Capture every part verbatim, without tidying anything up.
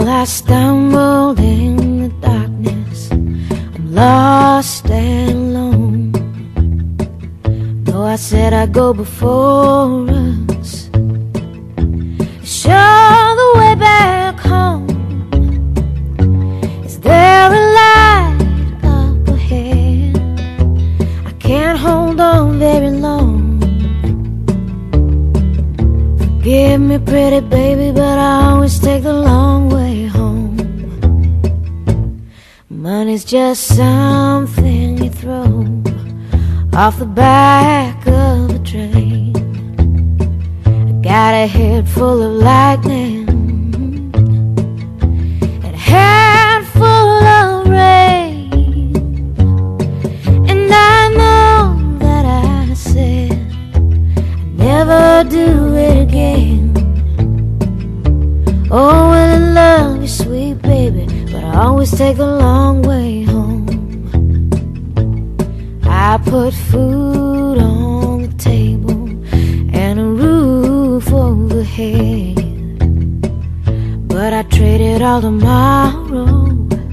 Well, I stumbled in the darkness, I'm lost and alone. Though I said I'd go before us, show the way back home. Is there a light up ahead? I can't hold on very long. Forgive me, pretty baby, but I always take the long way home. Money's just something you throw off the back of a train. I got a head full of lightning and a head full of rain, and I know that I said I'd never do it again. Oh, well, I love you, sweet baby, but I always take the long way home. I put food on the table and a roof overhead, but I traded all tomorrow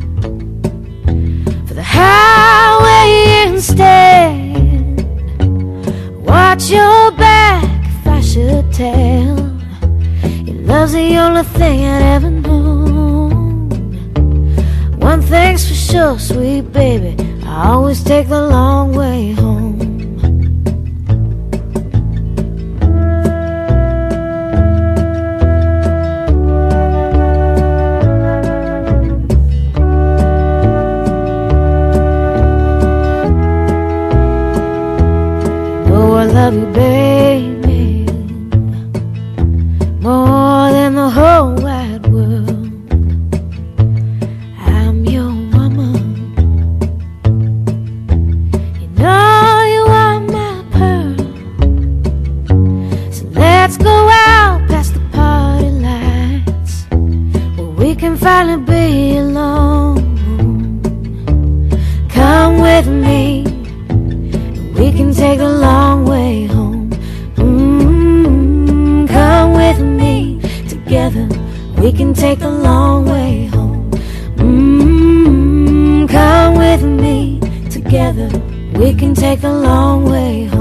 for the highway instead. Watch your back if I should tell. Your love's the only thing I'd ever known. One thing's for sure, sweet baby, I always take the long way home. Oh, I love you, baby, more than the whole wide world. I'm your woman. You know you are my pearl. So let's go out past the party lights, where we can finally be alone. Come with me, and we can take the long way home. Mm-hmm. Come with me, together we can take the long way home. Mm-hmm. Come with me, together we can take the long way home.